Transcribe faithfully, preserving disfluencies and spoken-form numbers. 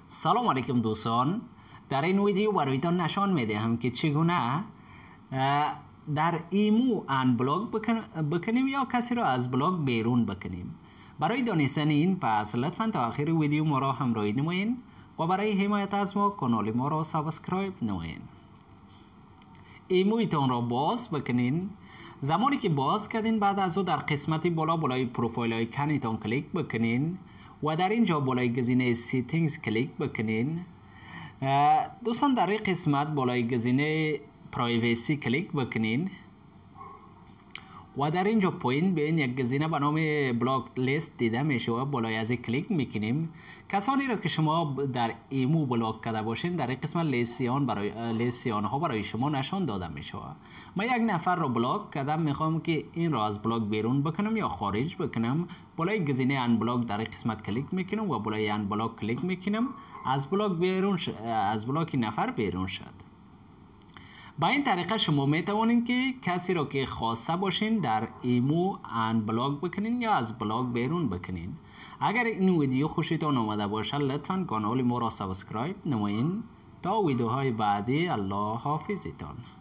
سلام علیکم دوستان. در این ویدیو برایتان نشان میدهم که چگونه در ایمو ان بلاک بکنیم یا کسی را از بلاک بیرون بکنیم. برای دانستن این پس لطفا تا آخر ویدیو ما را همراهی نمایید و برای حمایت از ما کانال ما را سابسکرایب نمایید. ایمویتان را باز بکنین. زمانی که باز کردین بعد از او در قسمت بالا بالای پروفایل آیکانتان کلیک بکنین و در اینجا بالای گزینه سیتینگز کلیک بکنین. دوستان در این قسمت بالای گزینه پرایوسی کلیک بکنین و در اینجا پایین ببین یک گزینه به نام بلاک لیست دیده میشه و بالای از کلیک میکنیم. کسانی را که شما در ایمو بلاک کرده باشین در این قسمت لیستیان برای لیستیان ها برای شما نشان داده میشه. ما یک نفر را بلاک کردم، میخوام که این را از بلاک بیرون بکنم یا خارج بکنم. بالای گزینه ان بلاک در این قسمت کلیک میکنم و بالای ان بلاک کلیک میکنم. از بلاک بیرون ش... از بلاک نفر بیرون شد. با این طریقه شما می توانید که کسی را که خواسته باشین در ایمو ان بلاک بکنین یا از بلاک بیرون بکنین. اگر این ویدیو خوشتان آمده باشه لطفا کانال ما را سابسکرایب نمایید. تا ویدیوهای بعدی الله حافظتان.